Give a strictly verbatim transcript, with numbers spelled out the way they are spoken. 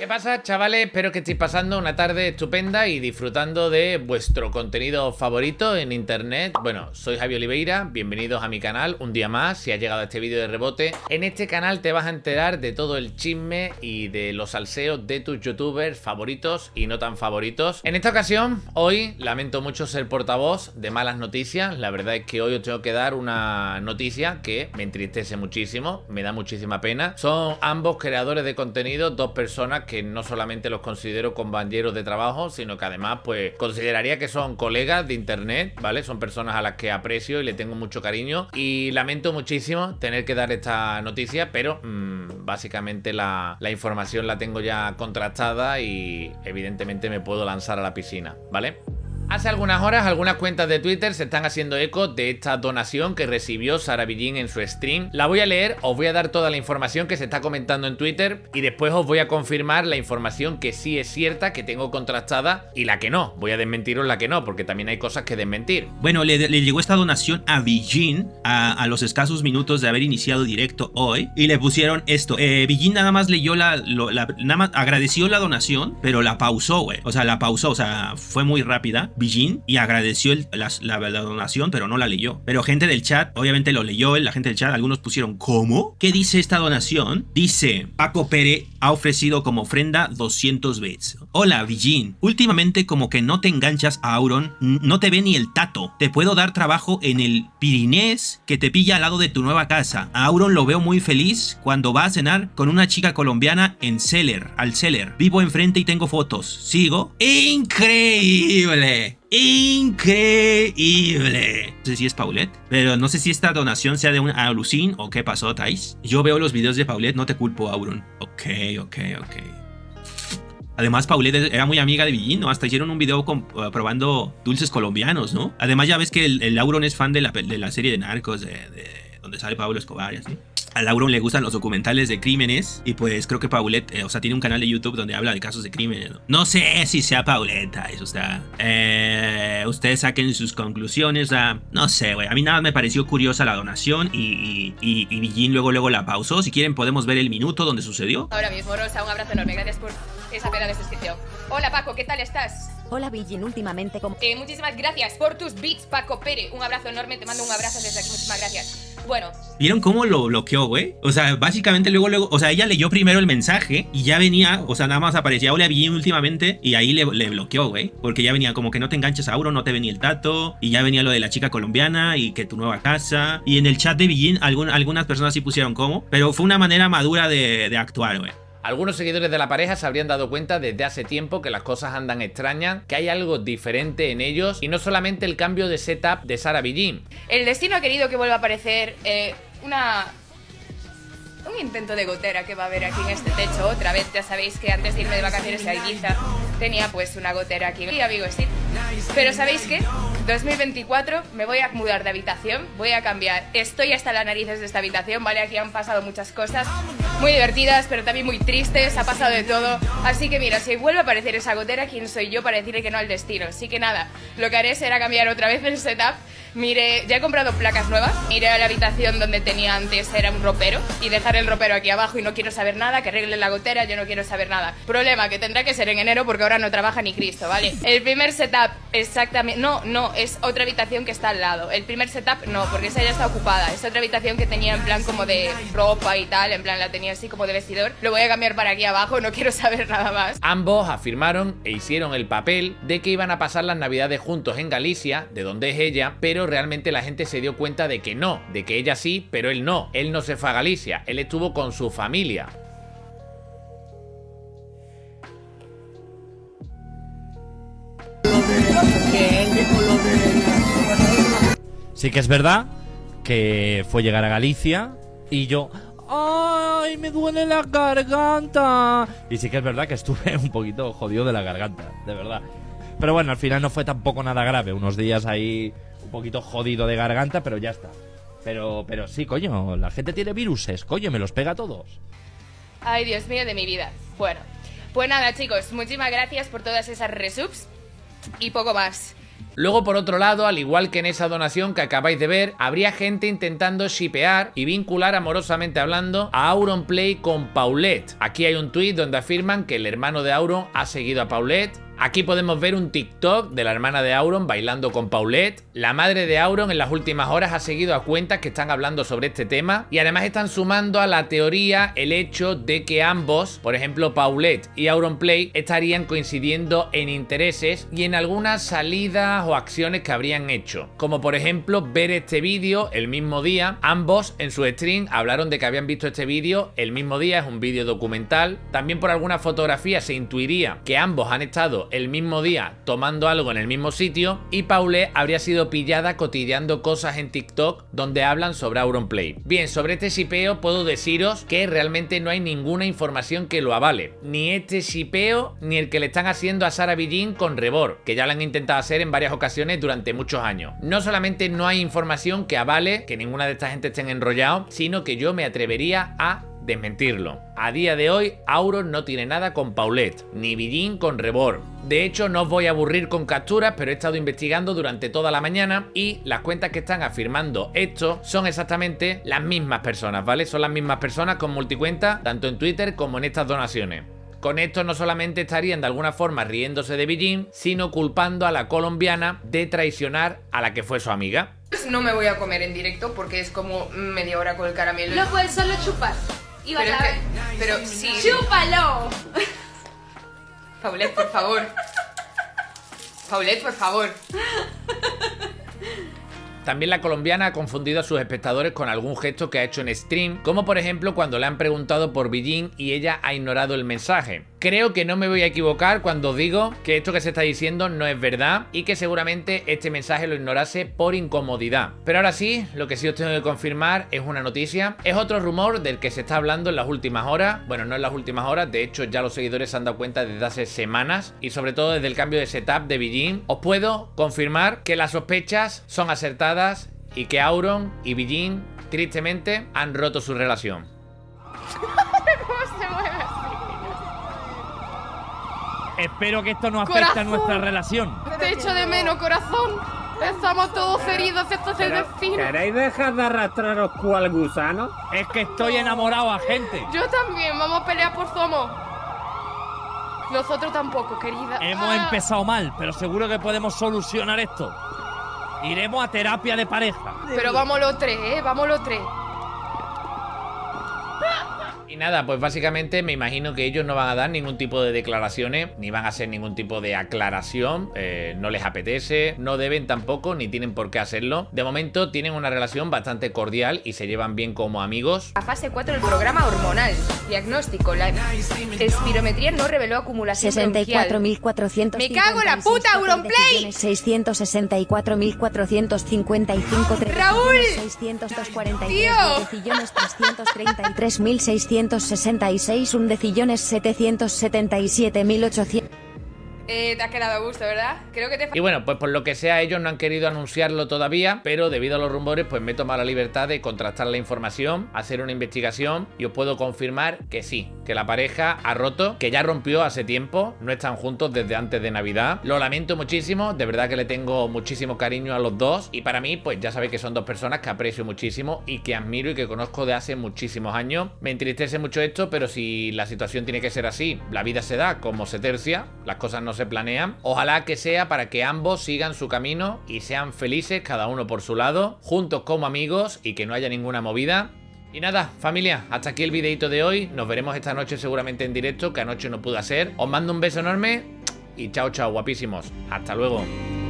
¿Qué pasa, chavales? Espero que estéis pasando una tarde estupenda y disfrutando de vuestro contenido favorito en internet. Bueno, soy Javi Oliveira, bienvenidos a mi canal un día más. Si has llegado a este vídeo de rebote, en este canal te vas a enterar de todo el chisme y de los salseos de tus youtubers favoritos y no tan favoritos. En esta ocasión, hoy, lamento mucho ser portavoz de malas noticias. La verdad es que hoy os tengo que dar una noticia que me entristece muchísimo, me da muchísima pena. Son ambos creadores de contenido, dos personas que que no solamente los considero compañeros de trabajo, sino que además pues consideraría que son colegas de internet, ¿vale? Son personas a las que aprecio y le tengo mucho cariño y lamento muchísimo tener que dar esta noticia, pero mmm, básicamente la, la información la tengo ya contrastada y evidentemente me puedo lanzar a la piscina, ¿vale? Hace algunas horas algunas cuentas de Twitter se están haciendo eco de esta donación que recibió Sara Billín en su stream. La voy a leer, os voy a dar toda la información que se está comentando en Twitter y después os voy a confirmar la información que sí es cierta, que tengo contrastada, y la que no. Voy a desmentiros la que no, porque también hay cosas que desmentir. Bueno, le, le llegó esta donación a Billín a, a los escasos minutos de haber iniciado directo hoy y le pusieron esto. Eh, Billín nada más leyó la, lo, la... nada más agradeció la donación, pero la pausó, güey. O sea, la pausó, o sea, fue muy rápida. Billín y agradeció el, la, la, la donación, pero no la leyó. Pero gente del chat, obviamente lo leyó, la gente del chat, algunos pusieron ¿cómo? ¿Qué dice esta donación? Dice, Paco Pere ha ofrecido como ofrenda doscientos bits. Hola, Billín. Últimamente como que no te enganchas a Auron, no te ve ni el tato. Te puedo dar trabajo en el Pirinés que te pilla al lado de tu nueva casa. A Auron lo veo muy feliz cuando va a cenar con una chica colombiana en Celler, al Celler. Vivo enfrente y tengo fotos. ¿Sigo? ¡Increíble! Increíble. No sé si es Paulette, pero no sé si esta donación sea de un alucin o qué pasó, Thais. Yo veo los videos de Paulette, no te culpo, Auron. Ok, ok, ok. Además, Paulette era muy amiga de Billín, ¿no? Hasta hicieron un video con, uh, probando dulces colombianos, ¿no? Además, ya ves que el, el Auron es fan de la, de la serie de Narcos, de, de donde sale Pablo Escobar y así. A Auron le gustan los documentales de crímenes y pues creo que Paulette, eh, o sea, tiene un canal de YouTube donde habla de casos de crímenes, ¿no? No sé si sea Paulette, eso está... Eh, ustedes saquen sus conclusiones, o sea, no sé, güey. A mí nada me pareció curiosa la donación y, y, y, y Billín luego, luego la pausó. Si quieren podemos ver el minuto donde sucedió. Ahora mismo, Rosa, un abrazo enorme. Gracias por esa pena de descripción. Hola, Paco, ¿qué tal estás? Hola, Billín, últimamente como... Eh, muchísimas gracias por tus beats, Paco Pere. Un abrazo enorme, te mando un abrazo desde aquí. Muchísimas gracias. Bueno. ¿Vieron cómo lo bloqueó, güey? O sea, básicamente luego, luego, o sea, ella leyó primero el mensaje y ya venía, o sea, nada más aparecía hola Billín últimamente y ahí le, le bloqueó, güey. Porque ya venía como que no te enganches a Auron, no te venía el tato y ya venía lo de la chica colombiana y que tu nueva casa. Y en el chat de Billín algún, algunas personas sí pusieron cómo, pero fue una manera madura de, de actuar, güey. Algunos seguidores de la pareja se habrían dado cuenta desde hace tiempo que las cosas andan extrañas, que hay algo diferente en ellos y no solamente el cambio de setup de Sara Billín. El destino ha querido que vuelva a aparecer eh, una... un intento de gotera que va a haber aquí en este techo otra vez. Ya sabéis que antes de irme de vacaciones a Ibiza tenía pues una gotera aquí. Y amigos, sí. Pero ¿sabéis qué? dos mil veinticuatro me voy a mudar de habitación, voy a cambiar. Estoy hasta las narices de esta habitación, ¿vale? Aquí han pasado muchas cosas muy divertidas, pero también muy tristes, ha pasado de todo. Así que mira, si vuelve a aparecer esa gotera, ¿quién soy yo para decirle que no al destino? Así que nada, lo que haré será cambiar otra vez el setup. Mire, ya he comprado placas nuevas. Iré a la habitación donde tenía antes, era un ropero, y dejar el ropero aquí abajo y no quiero saber nada, que arregle la gotera, yo no quiero saber nada. Problema, que tendrá que ser en enero porque ahora no trabaja ni Cristo, ¿vale? El primer setup, exactamente, no, no, es otra habitación que está al lado. El primer setup no, porque esa ya está ocupada. Es otra habitación que tenía en plan como de ropa y tal, en plan la tenía así como de vestidor. Lo voy a cambiar para aquí abajo, no quiero saber nada más. Ambos afirmaron e hicieron el papel de que iban a pasar las navidades juntos en Galicia, de donde es ella, pero realmente la gente se dio cuenta de que no, de que ella sí, pero él no. Él no se fue a Galicia, él estuvo con su familia. Sí que es verdad que fue llegar a Galicia y yo... ¡Ay, me duele la garganta! Y sí que es verdad que estuve un poquito jodido de la garganta, de verdad. Pero bueno, al final no fue tampoco nada grave. Unos días ahí un poquito jodido de garganta, pero ya está. Pero, pero sí, coño, la gente tiene viruses, coño, me los pega a todos. Ay, Dios mío de mi vida. Bueno, pues nada, chicos, muchísimas gracias por todas esas resubs y poco más. Luego, por otro lado, al igual que en esa donación que acabáis de ver, habría gente intentando shippear y vincular amorosamente hablando a Auronplay con Paulette. Aquí hay un tuit donde afirman que el hermano de Auron ha seguido a Paulette. Aquí podemos ver un TikTok de la hermana de Auron bailando con Paulette. La madre de Auron en las últimas horas ha seguido a cuentas que están hablando sobre este tema y además están sumando a la teoría el hecho de que ambos, por ejemplo Paulette y Auronplay, estarían coincidiendo en intereses y en algunas salidas o acciones que habrían hecho. Como por ejemplo ver este vídeo el mismo día. Ambos en su stream hablaron de que habían visto este vídeo el mismo día, es un vídeo documental. También por alguna fotografía se intuiría que ambos han estado el mismo día tomando algo en el mismo sitio y Paulette habría sido pillada cotilleando cosas en TikTok donde hablan sobre Auronplay. Bien, sobre este shipeo puedo deciros que realmente no hay ninguna información que lo avale. Ni este shipeo ni el que le están haciendo a Sara Billin con Rebor, que ya lo han intentado hacer en varias ocasiones durante muchos años. No solamente no hay información que avale que ninguna de esta gente estén enrollados, sino que yo me atrevería a desmentirlo. A día de hoy, Auron no tiene nada con Paulette, ni Billin con Rebor. De hecho, no os voy a aburrir con capturas, pero he estado investigando durante toda la mañana y las cuentas que están afirmando esto son exactamente las mismas personas, ¿vale? Son las mismas personas con multicuenta, tanto en Twitter como en estas donaciones. Con esto no solamente estarían de alguna forma riéndose de Billin, sino culpando a la colombiana de traicionar a la que fue su amiga. No me voy a comer en directo porque es como media hora con el caramelo. Lo puedes solo chupar. Y vas Pero, a es ver. que- pero sí. ¡Chúpalo! Paulette, por favor. Paulette, por favor. También la colombiana ha confundido a sus espectadores con algún gesto que ha hecho en stream, como por ejemplo cuando le han preguntado por Billin y ella ha ignorado el mensaje. Creo que no me voy a equivocar cuando os digo que esto que se está diciendo no es verdad y que seguramente este mensaje lo ignorase por incomodidad. Pero ahora sí, lo que sí os tengo que confirmar es una noticia. Es otro rumor del que se está hablando en las últimas horas. Bueno, no en las últimas horas, de hecho ya los seguidores se han dado cuenta desde hace semanas y sobre todo desde el cambio de setup de Billin. Os puedo confirmar que las sospechas son acertadas y que Auron y Billin tristemente han roto su relación. ¿Cómo se mueve así? Espero que esto no afecte a Corazón. nuestra relación. Te echo de menos, corazón. Estamos todos heridos, esto es el destino. ¿Queréis dejar de arrastraros cual gusano? Es que estoy enamorado a gente. Yo también, vamos a pelear por Somos. Nosotros tampoco, querida. Hemos Ah. empezado mal, pero seguro que podemos solucionar esto. Iremos a terapia de pareja. Pero vamos los tres, ¿eh? Vamos los tres. Y nada, pues básicamente me imagino que ellos no van a dar ningún tipo de declaraciones, ni van a hacer ningún tipo de aclaración, eh, no les apetece, no deben tampoco, ni tienen por qué hacerlo. De momento tienen una relación bastante cordial y se llevan bien como amigos. A fase cuatro del programa hormonal. Diagnóstico. La espirometría no reveló acumulación sesenta y cuatro bronquial. mil cuatrocientos ¡Me cago en la puta, Auronplay! seiscientos sesenta y cuatro mil cuatrocientos cincuenta y cinco ¡Raúl! seiscientos cuarenta y tres ¡Tío! decillones trescientos treinta y tres mil seiscientos sesenta y seis un decillones setecientos setenta y siete mil ochocientos. Eh, te has quedado a gusto, ¿verdad? Creo que te Y bueno, pues por lo que sea, ellos no han querido anunciarlo todavía, pero debido a los rumores, pues me he tomado la libertad de contrastar la información, hacer una investigación y os puedo confirmar que sí, que la pareja ha roto, que ya rompió hace tiempo, no están juntos desde antes de Navidad. Lo lamento muchísimo, de verdad que le tengo muchísimo cariño a los dos y para mí, pues ya sabéis que son dos personas que aprecio muchísimo y que admiro y que conozco de hace muchísimos años. Me entristece mucho esto, pero si la situación tiene que ser así, la vida se da como se tercia, las cosas no se planean. Ojalá que sea para que ambos sigan su camino y sean felices cada uno por su lado, juntos como amigos y que no haya ninguna movida. Y nada, familia, hasta aquí el videito de hoy. Nos veremos esta noche seguramente en directo, que anoche no pude hacer. Os mando un beso enorme y chao, chao, guapísimos. Hasta luego.